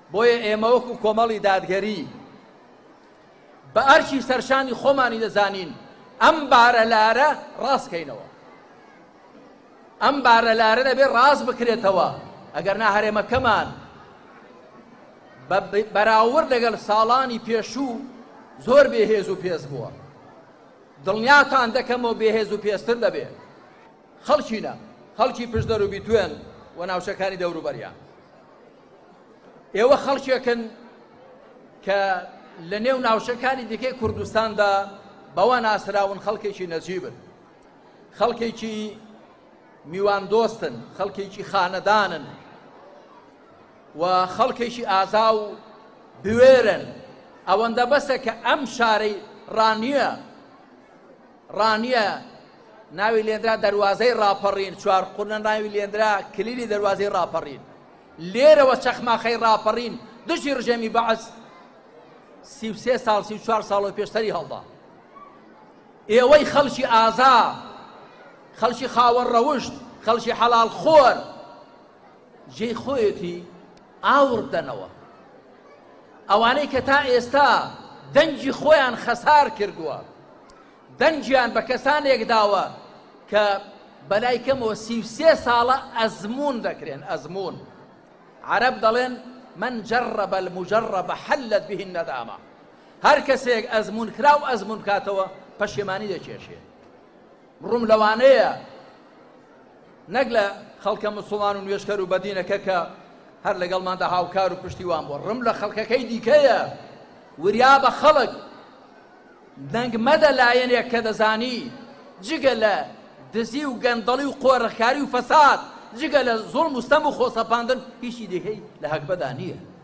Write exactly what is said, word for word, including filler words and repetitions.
بۆیە ئێمە وەکو کۆمەڵی دادگەری بە ئەرکی سەرشانی خۆمانی دەزانین ئەم بارە لارە ڕاستکەینەوە، ئەم بارە لارە دەبێت ڕاست بکرێتەوە. ئەگەر نا هەرێمەکەمان بەراورد لەگەڵ ساڵانی پێشوو زۆر بێهێز و پێز بووە. دڵنیاتان دەکەمەوە بێهێز و پێزتر دەبێت. خەڵکینە، خەڵکی پشتدەر و بیتوێن و ناوچەکانی دەوروبەریان. ئێوە خەڵکێکن کە لە نێو ناوچەکانی دیکەی کوردستاندا بەوە ناسراون خەڵکێکی نەجیبن، خەڵکێکی میوان دۆستن، خەڵکێکی خانەدانن و خەڵکێکی ئازا و بوێرن. ئەوەندە بەسە کە ئەم شارەی ڕانیە ڕانیە ناوی لێنرا دەواازەی ڕاپەڕین، چوار قورنە ناوی لێنرا کلیلی دەواازەی ڕاپەڕین. لێرەوە چەخماخەی ڕاپەڕین دژی ڕژێمی بەعەس سی و سێ ساڵ سی و چوار ساڵ پێشتری هەڵدا. ئێوەی خەڵکی ئازا، خەڵکی خاوەن ڕەوشت، خەڵکی حەڵال خۆر جێی خۆیەتی ئاور بدەنەوە. ئەوانەی کە تا ئێستا دەنجی خۆیان خەسار کردووە، دەنجیان بە کەسانێک داوە کە بەلای کەمەوە سی و سێ ساڵە ئەزمون دەکرێن. ئەزمون عەرەب دەڵێن من جەڕەبە المجەڕەبە حەلەت به النەدامە. هەر کەسێک ئەزمون کرا و ئەزمون کاتەوە پەشیمانی دەکێشێ. ڕووم لەوانەیە نەک لە خەڵکە موسڵمان و نوێژکەر و بەدینەکە کە هەر لەگەڵماندا هاوکار و پشتیوان بووە، ڕم لە خەڵکەکەی دیکەیە. وریا بە خەڵک دەنگ مەدە لایەنێک کە دەزانی جگە لە دزی و گەندەڵی و قۆڕەخکاری و فەساد، جگە لە زوڵم و ستەم و خۆسەپاندن هیچی دیکەی لە هەکبەدا نییە.